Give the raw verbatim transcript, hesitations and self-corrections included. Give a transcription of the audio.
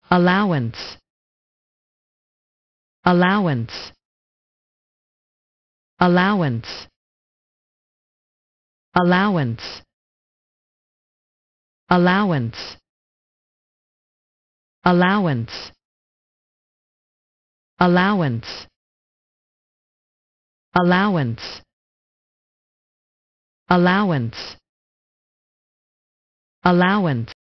allowance, allowance, allowance, allowance, allowance, allowance, allowance, allowance, allowance, allowance.